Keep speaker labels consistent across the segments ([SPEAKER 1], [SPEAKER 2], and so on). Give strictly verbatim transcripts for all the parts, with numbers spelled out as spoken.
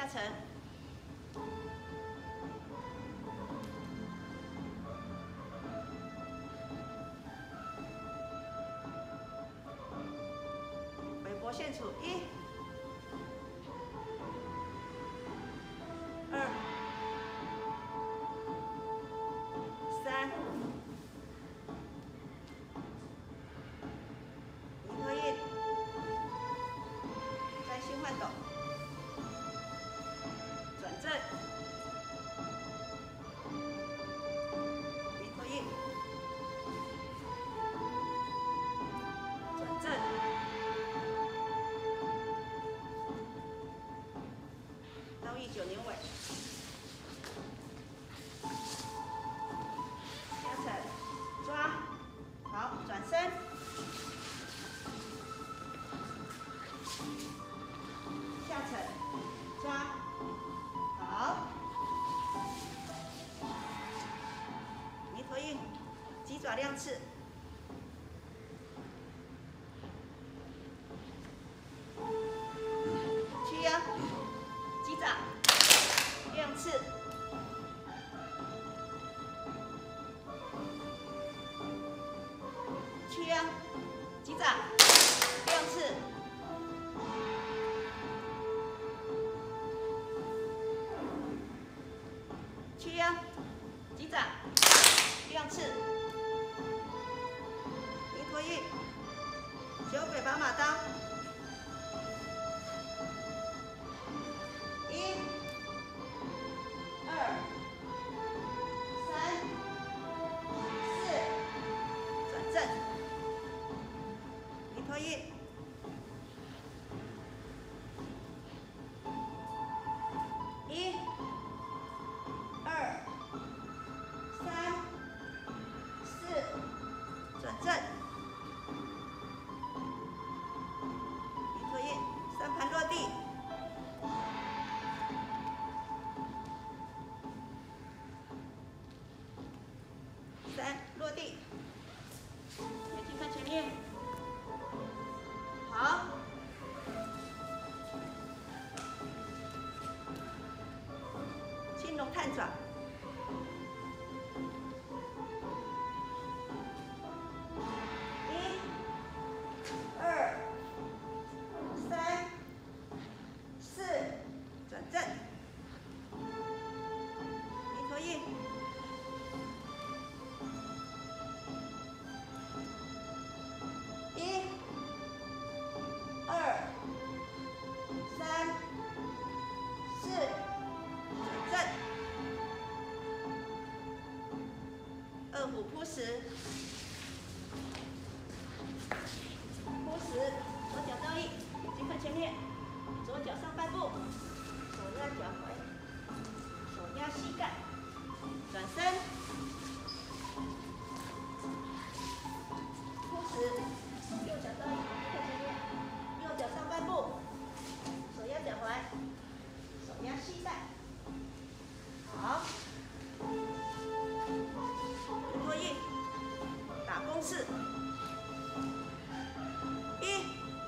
[SPEAKER 1] 下沉。 线处一、二、三，离合印，再心换斗，转正，离合印，转正。 九年尾，下沉，抓，好，转身，下沉，抓，好，离合印，鸡爪亮翅，屈腰，鸡爪。 亮翅，屈腰，击掌，亮翅，屈腰，击掌，亮翅，离合印，酒鬼宝马刀。 离合印，一、二、三、四，转正。离合印，三盘落地。三落地，眼睛看前面。 好，青龙探爪，一、二、三、四，转正，离合印，一。 二、三、四，转正。二虎扑食，扑食，左脚倒立，眼睛看前面，左脚上半部，手压脚踝，手压膝盖，转身，扑食，右脚倒立，看前面。 右脚上半部，手压脚踝，手压膝盖，好。离合印，打公式，一、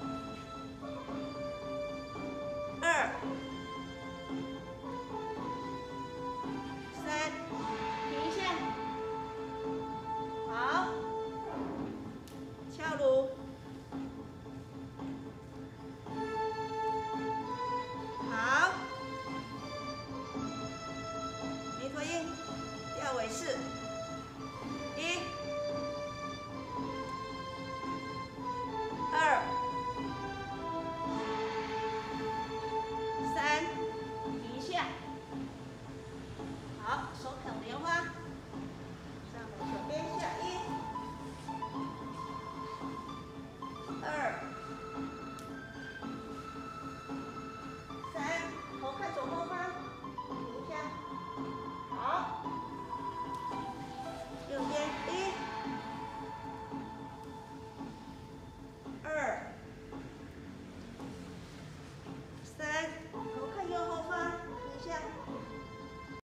[SPEAKER 1] 二、三，停一下，好，翘乳。 离合印，吊尾式。